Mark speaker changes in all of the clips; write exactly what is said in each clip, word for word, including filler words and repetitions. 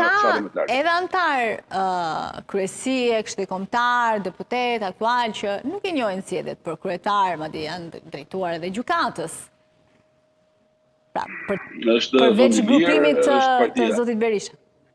Speaker 1: fshatin më të lartë.
Speaker 2: Ka edhe antar kryesie, këshilli kombëtar, deputet aktual që nuk i njohin zgjedhjet për kryetar, madje janë drejtuar edhe gjykatës. Pra, për, përveç grupimit të zotit Berisha.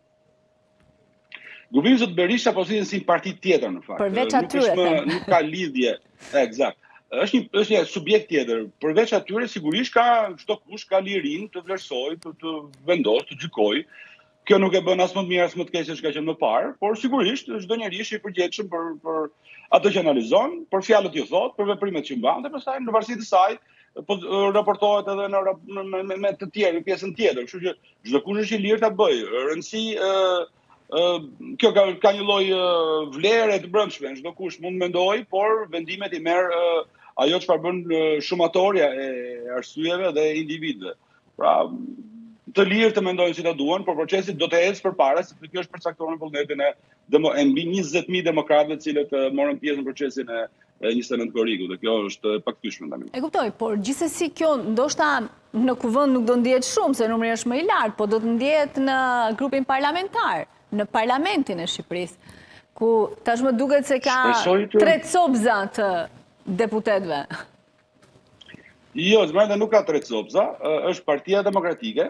Speaker 1: Grupimi i zotit Berisha po sillen si një parti tjetër në fakt.
Speaker 2: Përveç atyre.
Speaker 1: Nuk ka lidhje. Eksakt. Është një, është një subjekt tjetër. Përveç atyre, sigurisht ka çdo kush ka lirinë të vlerësojë, të, të vendosë, të gjykojë. Kjo nuk e bën as më të mirë as më të keq se çka që më parë, por sigurisht çdo njeri është i përgjegjshëm për për atë që analizon, për fjalët që thot, për veprimet që mban, dhe pastaj në varësi të saj po raportohet edhe në me, me të tjerë, në pjesën tjetër. Kështu që çdo kush është i lirë ta bëjë. Rëndësi ë kjo ka, ka një lloj vlere të brendshme, çdo kush mund mendoj, por vendimet i merr ajo çfarë bën shumatorja e arsyeve dhe individëve. Pra, të lirë të mendojnë si ta duan, por procesi do të ecë përpara, sepse kjo është përcaktuar në vullnetin e, e mbi njëzet mijë demokratëve të cilët morën pjesë në procesin e njëzet e nëntë korriku, dhe kjo është paktyshme tani.
Speaker 2: E kuptoj, por gjithsesi kjo ndoshta në kuvend nuk do ndihet shumë, se numri është më i lartë, po do të ndihet në grupin parlamentar, në parlamentin e Shqipërisë, ku tashmë duket se ka tre copza të deputetëve.
Speaker 1: Jo, zbrenda nuk ka tre copza, është Partia Demokratike,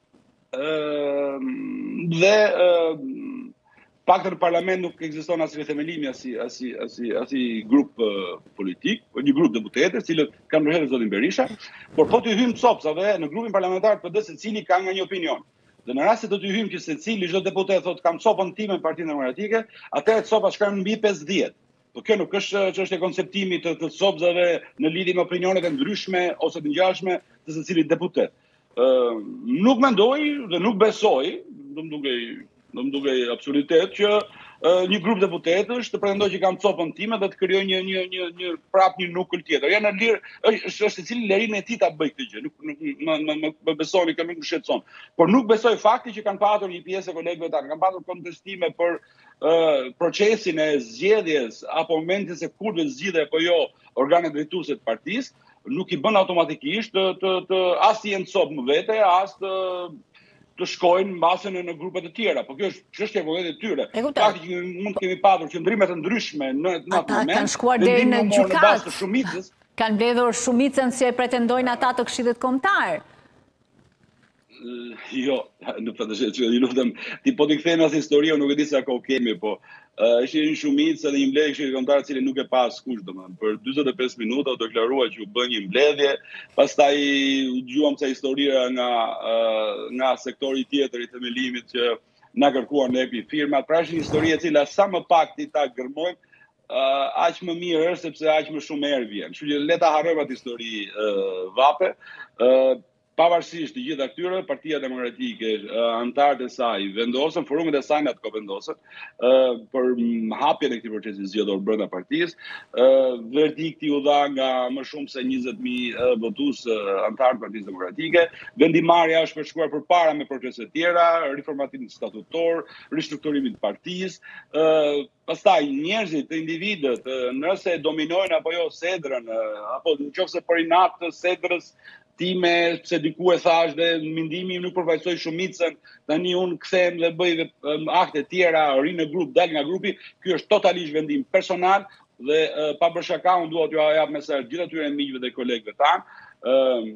Speaker 1: dhe paktë në parlament nuk ekziston as rithemelimi as i grup politik, një grup deputetësh, cilët kanë mbështetur zotin Berisha, por po të hyjmë copsave në grupin parlamentar të P D-s, secili ka nga një opinion. Dhe në rast se do të hyjmë që secili çdo deputet thotë kam copën time në Partinë Demokratike, atëherë copa shkon mbi pesëdhjetë. Po kjo nuk është çështje konceptimi të, të copsave në lidhje me opinionet e ndryshme ose të ngjashme të secilit deputet. Ë nuk mendoj dhe nuk besoj, do më dukej do më dukej absolutet që një grup deputetësh të pretendojë që kam copën time dhe të krijojë një një një një prap një nukël tjetër. Janë në lirë, është është secili lerinë e tij ta bëj këtë gjë. Nuk nuk më besoni, kjo nuk më shqetëson. Por nuk besoj fakti që kanë patur një pjesë e kolegëve tanë, kanë patur kontestime për uh, procesin e zgjedhjes apo momentin se kur do zgjidhe apo jo organet drejtuese të partisë, nuk i bën automatikisht të të, të as të jenë copë më vete, as të të shkojnë mbase në, në grupe të tjera, por kjo është çështje e vullnetit të tyre. Fakti që mund të kemi patur qëndrime të ndryshme në atë moment.
Speaker 2: Ata kanë shkuar deri në gjykatë. Kanë mbledhur shumicën si e pretendojnë ata të Këshillit Kombëtar.
Speaker 1: Jo, në fakt i lutem, ti po t'i kthejmë as historia, nuk e di sa kohë kemi, po është një shumicë dhe një mbledhje Këshillit Kombëtar e cili nuk e pas kush domethënë. Për dyzet e pesë minuta u deklarua që u bën një mbledhje, pastaj u dëgjuam ca historira nga nga sektori tjetër i themelimit që na kërkuan ne epi firmat. Pra është një histori e cila sa më pak ti ta gërmojmë, uh, aq më mirë është sepse aq më shumë erë vjen. Kështu që le ta harrojmë atë histori uh, vape. Uh, Pavarësisht të gjitha këtyre, Partia Demokratike, antarët e saj vendosën, forumet e saj në atë ko vendosën, për hapjen e këtij procesi zgjedhor brenda partisë. Verdikti u dha nga më shumë se njëzet mijë votues antarë të Partisë Demokratike. Vendimarrja është përshkruar përpara me procese tjera, riformatimit statutor, ristrukturimit të partisë. Pastaj njerëzit, të individët, nëse dominojnë apo jo sedrën, apo nëse për inat të sedrës time, pse diku e thash dhe mendimi im nuk përfaqësoj shumicën, tani unë kthehem dhe bëj akte tjera, ri në grup, dal nga grupi, ky është totalisht vendim personal dhe uh, pa bërë shaka, unë dua t'ju jap mesazh gjithë atyre miqve dhe kolegëve tanë. Uh,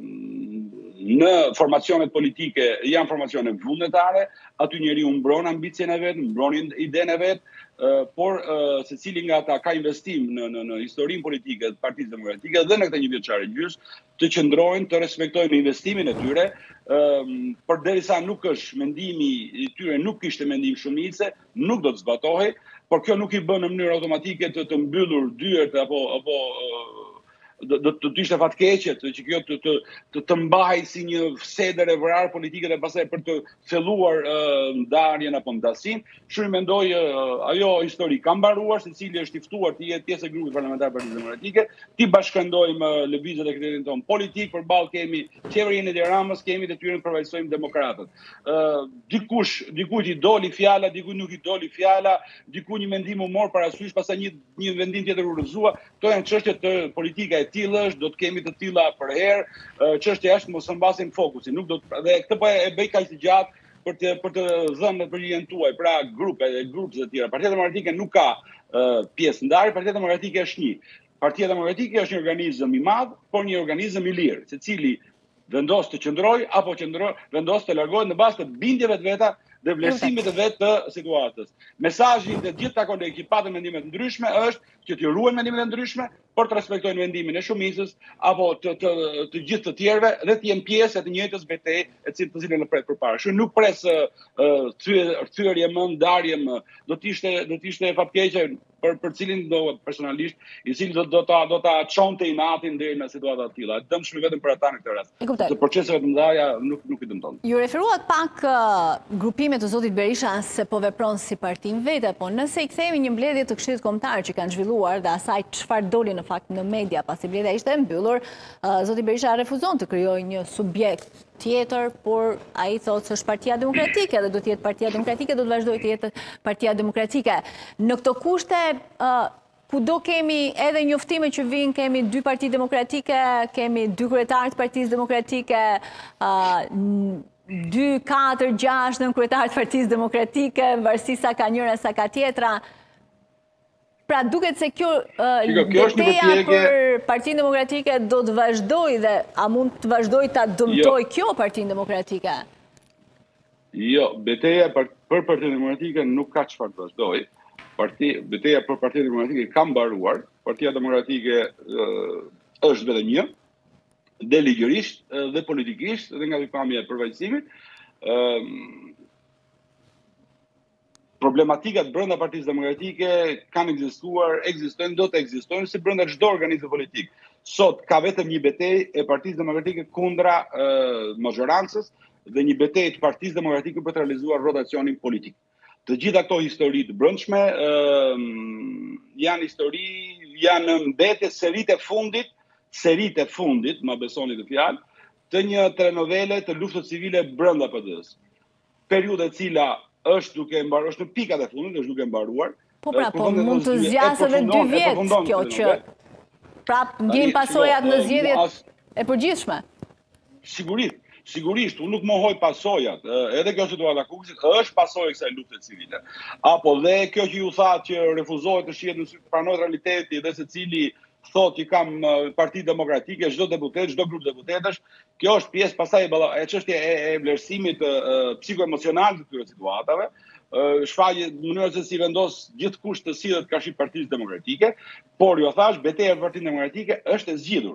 Speaker 1: në formacionet politike janë formacione vullnetare, aty njeriu mbron ambicien e vet, mbron idenë e vet, uh, por uh, secili nga ata ka investim në në, në historinë politike të Partisë Demokratike dhe në këtë një vjeçare gjys, të qëndrojnë, të respektojnë investimin e tyre, uh, përderisa nuk është mendimi i tyre, nuk kishte mendim shumice, nuk do të zbatohej, por kjo nuk i bën në mënyrë automatike të të mbyllur dyert apo apo uh, do të ishte fatkeqe që kjo të të të, të mbahej si një sedër e vrarë politike dhe pastaj për të filluar uh, ndarjen apo ndasin. Shumë mendoj uh, ajo histori ka mbaruar, secili është i ftuar të jetë pjesë e grupit parlamentar të Partisë Demokratike, ti bashkëndojmë uh, lëvizjet e kreditin ton politik, përballë kemi qeverinë e Ramës, kemi detyrën të përvaqësojmë demokratët. Uh, dikush, dikujt i doli fjala, dikujt nuk i doli fjala, diku një mendim u mor parasysh, pastaj një një vendim tjetër u rrëzua. Kto janë çështje të politika e tillë është, do të kemi të tilla për herë, çështja është mos mbasim fokusin, nuk do të, dhe këtë po e bëj kaq të gjatë për të për të dhënë përgjigjen tuaj, pra grupe dhe grupet e tjera. Partia Demokratike nuk ka uh, pjesë ndarje, Partia Demokratike është një. Partia Demokratike është një organizëm i madh, por një organizëm i lirë, secili vendos të qëndroj apo qëndroj, vendos të largohet në bazë të bindjeve të veta dhe vlerësimit të vetë të situatës. Mesazhi të gjithë ta kolegë që patën mendime të ndryshme është që të ruajnë mendimet e ndryshme, por të respektojnë mendimin e shumicës apo të, të, të gjithë të tjerëve dhe të jenë pjesë e të njëjtës betejë e cilën të cilën e pret përpara. Shumë nuk pres uh, thyerje më, ndarje më, do të ishte do të ishte fatkeqe për për cilin do personalisht, i cili do do ta do ta çonte i natin deri në situata të tilla. Dëmshme vetëm për ata në këtë rast. Të proceseve të mëdha nuk nuk i dëmton.
Speaker 2: Ju referuat pak uh, grupimet të zotit Berisha se po vepron si parti në vete, po nëse i kthehemi një mbledhje të Këshillit Kombëtar që kanë zhvilluar dhe asaj çfarë doli në fakt në media pasi mbledhja ishte e mbyllur, uh, zoti Berisha refuzon të krijojë një subjekt tjetër, por ai thotë se është Partia Demokratike dhe do të jetë Partia Demokratike, do të vazhdojë të jetë Partia Demokratike. Në këto kushte, uh, kudo kemi edhe njoftime që vinë, kemi dy parti demokratike, kemi dy kryetarë të Partisë Demokratike, uh, dy, katër, gjashtë në kryetarë të Partisë Demokratike, varësi sa ka njëra sa ka tjetra. Pra duket se kjo betejë uh, për Partinë Demokratike do të vazhdoj dhe a mund të vazhdoj ta dëmtoj jo. Kjo Partinë Demokratike?
Speaker 1: Jo, betejë për, për Partinë Demokratike nuk ka çfarë të vazhdoj. Parti, betejë për Partinë Demokratike ka mbaruar. Partia Demokratike uh, është vetëm një, dhe ligjërisht uh, dhe politikisht dhe nga pikpamja e përfaqësimit. Uh, Problematikat brenda Partisë Demokratike kanë ekzistuar, ekzistojnë, do të ekzistojnë si brenda çdo organizmi politik. Sot ka vetëm një betejë e Partisë Demokratike kundra uh, majorancës dhe një betejë të Partisë Demokratike për të realizuar rotacionin politik. Të gjitha këto histori të brendshme uh, janë histori, janë në mbetje seritë e fundit, seritë e fundit, ma besoni të fjalë, të një telenovele të luftës civile brenda P D-s. Periudha e cila është duke mbaruar, është në pikat e fundit, është duke mbaruar.
Speaker 2: Po pra, po mund të zgjasë edhe dy vjet kjo që prap ndjen pasojat në zgjedhjet e përgjithshme.
Speaker 1: Sigurisht, sigurisht, unë nuk mohoj pasojat. Edhe kjo situata Kukësit është pasojë e kësaj lufte civile. Apo dhe kjo që ju tha që refuzohet të shihet në pranoj realiteti dhe secili thot që kam Parti Demokratike, çdo deputet, çdo grup deputetësh, kjo është pjesë pasaj e çështje e, e vlerësimit psikoemocional të këtyre situatave, shfaqje mënyra se si vendos gjithkusht të sillet kafshi Partisë Demokratike, por jo thash, betejë e Partisë Demokratike është e zgjidhur.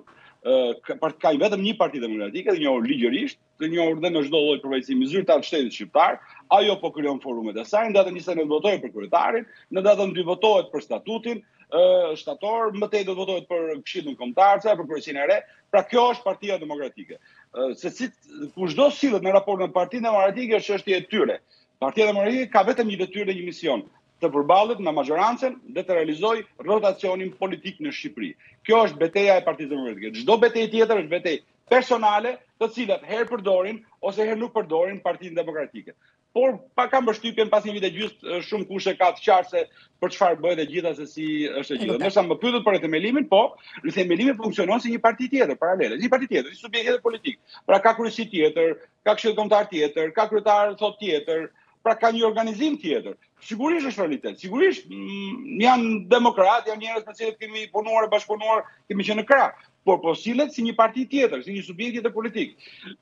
Speaker 1: Ka vetëm një Parti Demokratike, dhe njohur ligjërisht, dhe njohur dhe në çdo lloj përfaqësimi zyrtar të shtetit shqiptar, ajo po krijon forumet e saj, në datën njëzet e nëntë votojë për kryetarin, në datën dy votohet për statutin shtator, më tej do të votohet për Këshillin Kombëtar, për përgjithësinë e re. Pra kjo është Partia Demokratike. Se si kushdo sillet në raport me Partinë Demokratike është çështje e tyre. Partia Demokratike ka vetëm një detyrë dhe një mision, të përballet me majorancën dhe të realizojë rotacionin politik në Shqipëri. Kjo është betejë e Partisë Demokratike. Çdo betejë tjetër është betejë personale, të cilat herë përdorin ose herë nuk përdorin Partinë Demokratike. Por pa kam përshtypjen pas një vit e gjysmë shumë kush e ka të qartë se për çfarë bëhet e gjitha se si është e gjitha. Ndërsa më pyetët për themelimin, po, themelimi funksionon si një parti tjetër paralele, si një parti tjetër, si subjekt tjetër politik. Pra ka kryesi tjetër, ka këshill kombëtar tjetër, ka kryetar thot tjetër, pra ka një organizim tjetër. Sigurisht është realitet. Sigurisht mm, janë demokrat, janë njerëz me cilët kemi punuar e bashkëpunuar, kemi qenë në krah, por po sillet si një parti tjetër, si një subjekt tjetër politik.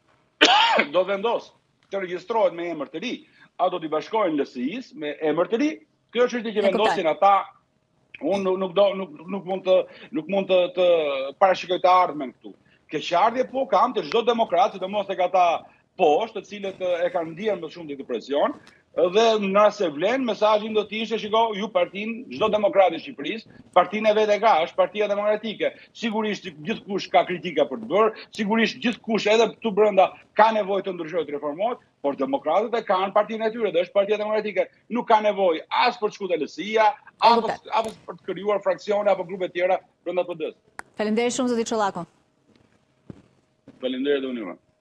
Speaker 1: Do vendos të regjistrohet me emër të ri, a do t'i bashkojnë L S I-s me emër të ri, kjo është që vendosin ata, unë nuk, do, nuk, nuk mund të, nuk mund të, të parashikoj të ardhmen këtu. Keqardhje po kam të çdo demokrat, sidomos tek ata poshtë, të cilët e kanë ndier më shumë të presion, dhe nëse vlen, mesazhi do të ishte, shiko, ju partinë, çdo demokrat i Shqipërisë, partinë e vetë ka, është Partia Demokratike. Sigurisht gjithkush ka kritika për të bërë, sigurisht gjithkush edhe këtu brenda ka nevojë të ndryshojë, të reformohet, por demokratët e kanë partinë e tyre, dhe është Partia Demokratike. Nuk ka nevojë as për të shkuar L S I-ja, as për të krijuar fraksione apo grupe tjera brenda P D-s.
Speaker 2: Faleminderit shumë zoti Çollako.
Speaker 1: Faleminderit unë.